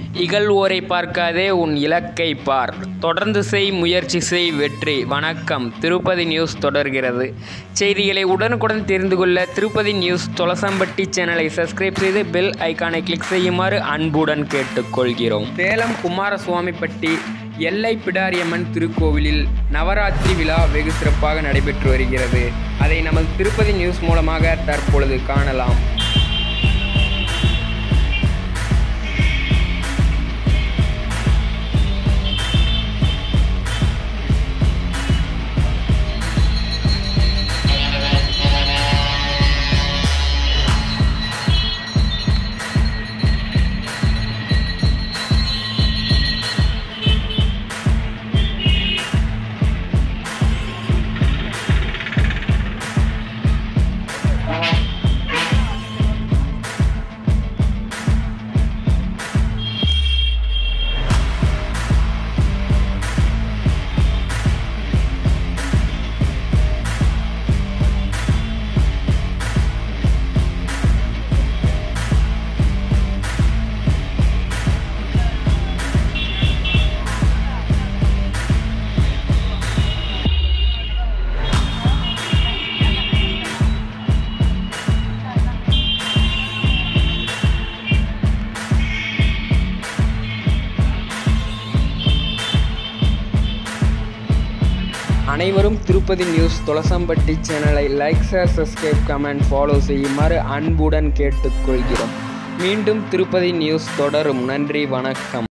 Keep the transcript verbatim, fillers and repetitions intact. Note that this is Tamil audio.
இகழ்வோரை பார்க்காதே உன் இலக்கை பார். தொடர்ந்து செய், முயற்சி செய், வெற்றி. வணக்கம். திருப்பதி நியூஸ் தொடர்கிறது. செய்திகளை உடனுக்குடன் தெரிந்து கொள்ள திருப்பதி நியூஸ் தொலசம்பட்டி சேனலை சப்ஸ்கிரைப் செய்து பெல் ஐக்கானை கிளிக் செய்யுமாறு அன்புடன் கேட்டுக்கொள்கிறோம். சேலம் குமாரசுவாமிப்பட்டி எல்லை பிடாரியம்மன் திருக்கோவிலில் நவராத்திரி விழா வெகு சிறப்பாக நடைபெற்று வருகிறது. அதை நமது திருப்பதி நியூஸ் மூலமாக தற்பொழுது காணலாம். அனைவரும் திருப்பதி நியூஸ் தொலசம்பட்டி சேனலை like, share, subscribe, comment, follow செய்யுமாறு அன்புடன் கேட்டுக்கொள்கிறோம். மீண்டும் திருப்பதி நியூஸ் தொடரும். நன்றி, வணக்கம்.